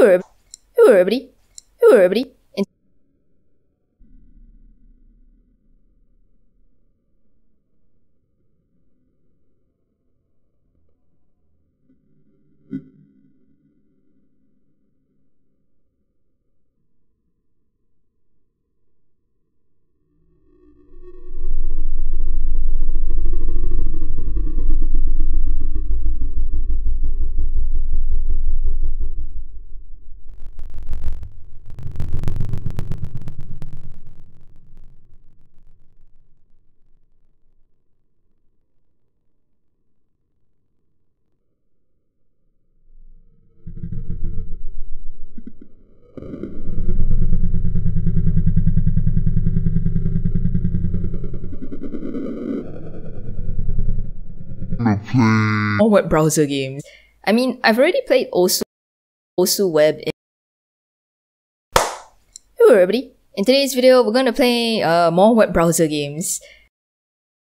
Hello everybody. Hello everybody. And more web browser games. I mean, I've already played soooo web. Hello everybody. In today's video, we're gonna play more web browser games.